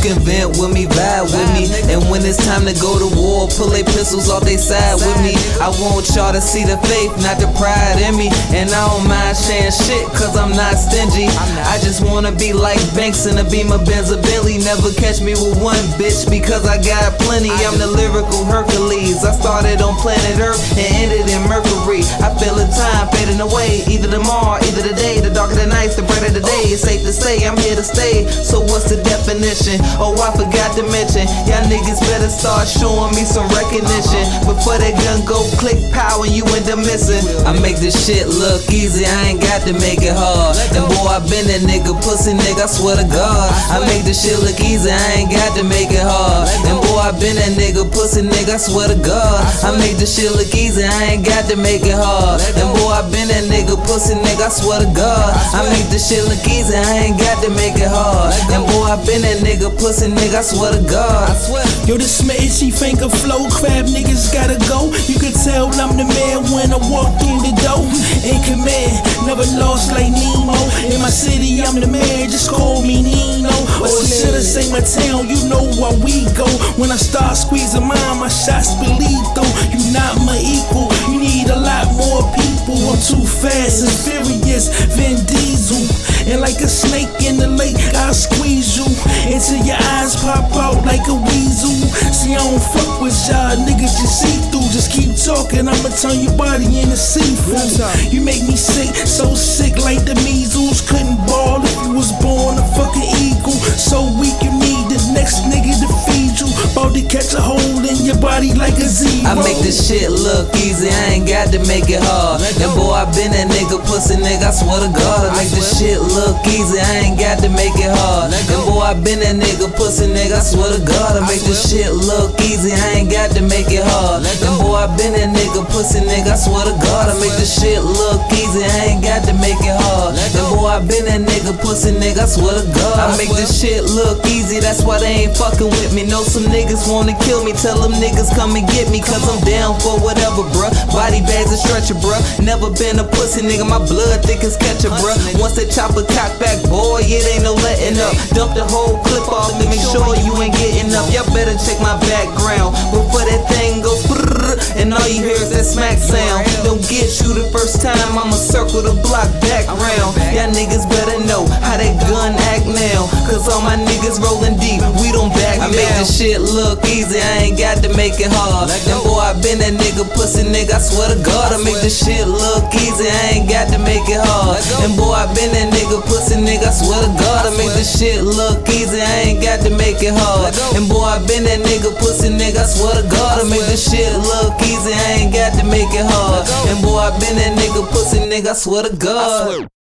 can vent with me, vibe with me. And when it's time to go to war, pull they pistols off they side with me. I want y'all to see the faith, not the pride in me. And I don't mind sharing shit, cause I'm not stingy. I just wanna be like Banks in a Beamer, Benz or Billy. Never catch me with one bitch, because I got plenty. I'm the lyrical Hercules. I started on planet Earth and ended in Mercury. I feel the time fading away, either tomorrow, either the day. The darker the night, the brighter the day. It's safe to say I'm here to stay. So what's the definition? Oh, I forgot to mention, y'all niggas better start showing me some recognition before that gun go click pow and you end up missing. I make this shit look easy, I ain't got to make it hard. And boy, I been that nigga, pussy nigga, I swear to God. I make this shit look easy, I ain't got to make it hard. And boy, I been that nigga, pussy nigga, I swear to God. I make this shit look easy, I ain't got to make it hard. And boy, I been that nigga, pussy nigga, I swear to God. I make this shit look easy, I ain't got to make it hard. And boy, I been that nigga, pussy nigga, I swear to God. Yo, this my itchy finger flow, crab niggas gotta go. You can tell I'm the man when I walk through the door. In command, never lost like Nemo. In my city, I'm the man, just call me Nino. Or should I say my town, you know where we go. When I start squeezing mine, my shots be lethal. You not my equal, you need a lot more people. I'm too fast and furious, Vin Diesel. And like a snake in the lake, I'll squeeze you until your eyes pop out like a weasel. See, I don't fuck with y'all niggas, you see through. Just keep talking, I'ma turn your body into seafood. You make me sick, so sick like the measles. Couldn't ball if you was born a fucking eagle. So weak you need the next nigga to feed you. About to catch a hold in your body like a zebra. I make this shit look easy, I ain't got to make it hard. And boy, I been that nigga, pussy nigga, I swear to God. I make this shit look easy, I ain't got to make it hard. And boy, I been that nigga, pussy nigga, I swear to God. I make this shit look easy, I ain't got to make it hard. And boy, I been that nigga, pussy nigga, I swear to God. I make this shit look easy, I ain't got to make it hard. And boy, I been that nigga, pussy nigga, I swear to God. I make this shit look easy, that's why they ain't fucking with me. Know some niggas wanna kill me, tell them niggas come and get me, cause I'm down for whatever, bruh. Body bags and stretcher, bruh. Never been a pussy nigga, my blood thick as ketchup, bruh. Once that chopper cock back, boy, it ain't no letting up. Dump the whole clip off to make sure you ain't getting up. Y'all better check my background before that thing goes brrrr, and all you hear is that smack sound. Don't get you the first time, I'ma circle the block back round. Y'all niggas better know how that gun act now, cause all my niggas rolling deep, we don't back down. I make this shit look easy, I ain't got to make it hard. And boy, I been that nigga, pussy nigga, I swear to God. I make this shit look easy, I ain't got to make it hard. And boy, I been that nigga, pussy nigga, I swear to God. I make this shit look easy, I ain't got to make it hard. And boy, I been that nigga, pussy nigga, I swear to God. I make this shit look easy, I ain't got to make it hard. And boy, I been that nigga, pussy nigga, I swear to God.